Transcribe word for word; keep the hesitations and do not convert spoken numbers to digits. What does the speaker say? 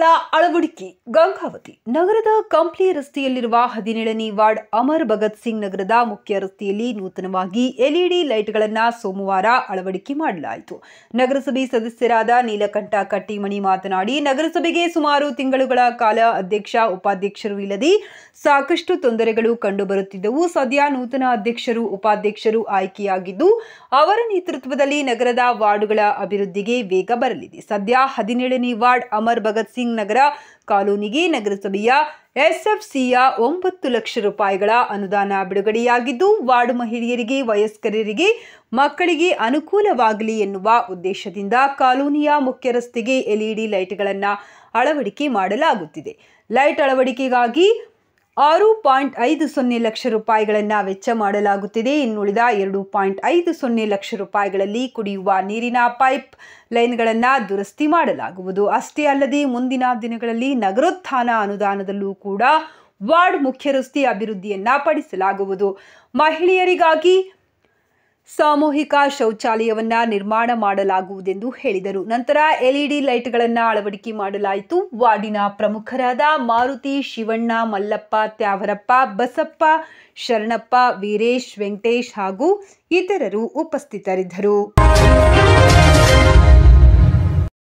ವಾರ್ಡ್ಗಳ ಅಳವಡಿಕೆ. ಗಂಗಾವತಿ ನಗರದ ಕಂಪ್ಲಿ ರಸ್ತೆಯಲ್ಲಿರುವ ಹದಿನೇಳನೇ ವಾರ್ಡ್ ಅಮರ್ ಭಗತ್ ಸಿಂಗ್ ನಗರದ ಮುಖ್ಯ ರಸ್ತೆಯಲ್ಲಿ ನೂತನವಾಗಿ ಎಲ್ಇಡಿ ಲೈಟ್ಗಳನ್ನು ಸೋಮವಾರ ಅಳವಡಿಕೆ ಮಾಡಲಾಯಿತು. ನಗರಸಭೆ ಸದಸ್ಯರಾದ ನೀಲಕಂಠ ಕಟ್ಟಿಮನಿ ಮಾತನಾಡಿ, ನಗರಸಭೆಗೆ ಸುಮಾರು ತಿಂಗಳುಗಳ ಕಾಲ ಅಧ್ಯಕ್ಷ ಉಪಾಧ್ಯಕ್ಷರು ಇಲ್ಲದೆ ಸಾಕಷ್ಟು ತೊಂದರೆಗಳು ಕಂಡುಬರುತ್ತಿದ್ದವು. ಸದ್ಯ ನೂತನ ಅಧ್ಯಕ್ಷರು ಉಪಾಧ್ಯಕ್ಷರು ಆಯ್ಕೆಯಾಗಿದ್ದು ಅವರ ನೇತೃತ್ವದಲ್ಲಿ ನಗರದ ವಾರ್ಡ್ಗಳ ಅಭಿವೃದ್ಧಿಗೆ ವೇಗ ಬರಲಿದೆ. ಸದ್ಯ ಹದಿನೇಳನೇ ವಾರ್ಡ್ ಅಮರ್ ಭಗತ್ ಸಿಂಗ್ ನಗರ ಕಾಲೋನಿಗೆ ನಗರಸಭೆಯ ಎಸ್ಎಫ್ಸಿಯ ಒಂಬತ್ತು ಲಕ್ಷ ರೂಪಾಯಿಗಳ ಅನುದಾನ ಬಿಡುಗಡೆಯಾಗಿದ್ದು, ವಾರ್ಡ್ ಮಹಿಳೆಯರಿಗೆ, ವಯಸ್ಕರಿಗೆ, ಮಕ್ಕಳಿಗೆ ಅನುಕೂಲವಾಗಲಿ ಎನ್ನುವ ಉದ್ದೇಶದಿಂದ ಕಾಲೋನಿಯ ಮುಖ್ಯ ರಸ್ತೆಗೆ ಎಲ್ಇಡಿ ಲೈಟ್ಗಳನ್ನು ಅಳವಡಿಕೆ ಮಾಡಲಾಗುತ್ತಿದೆ. ಲೈಟ್ ಅಳವಡಿಕೆಗಾಗಿ ಆರು ಪಾಯಿಂಟ್ ಐದು ಸೊನ್ನೆ ಲಕ್ಷ ರೂಪಾಯಿಗಳನ್ನು ವೆಚ್ಚ ಮಾಡಲಾಗುತ್ತಿದೆ. ಇನ್ನುಳಿದ ಎರಡು ಪಾಯಿಂಟ್ ಐದು ಸೊನ್ನೆ ಲಕ್ಷ ರೂಪಾಯಿಗಳಲ್ಲಿ ಕುಡಿಯುವ ನೀರಿನ ಪೈಪ್ ಲೈನ್ಗಳನ್ನು ದುರಸ್ತಿ ಮಾಡಲಾಗುವುದು. ಅಷ್ಟೇ ಅಲ್ಲದೆ ಮುಂದಿನ ದಿನಗಳಲ್ಲಿ ನಗರೋತ್ಥಾನ ಅನುದಾನದಲ್ಲೂ ಕೂಡ ವಾರ್ಡ್ ಮುಖ್ಯ ರಸ್ತೆ ಅಭಿವೃದ್ಧಿಯನ್ನ ಪಡಿಸಲಾಗುವುದು. ಮಹಿಳೆಯರಿಗಾಗಿ ಸಾಮೂಹಿಕ ಶೌಚಾಲಯವನ್ನ ನಿರ್ಮಾಣ ಮಾಡಲಾಗುವುದೆಂದು ಹೇಳಿದರು. ನಂತರ ಎಲ್ಇಡಿ ಲೈಟ್ಗಳನ್ನು ಅಳವಡಿಕೆ ಮಾಡಲಾಯಿತು. ವಾರ್ಡಿನ ಪ್ರಮುಖರಾದ ಮಾರುತಿ, ಶಿವಣ್ಣ, ಮಲ್ಲಪ್ಪ, ತ್ಯಾವರಪ್ಪ, ಬಸಪ್ಪ, ಶರಣಪ್ಪ, ವೀರೇಶ್, ವೆಂಕಟೇಶ್ ಹಾಗೂ ಇತರರು ಉಪಸ್ಥಿತರಿದ್ದರು.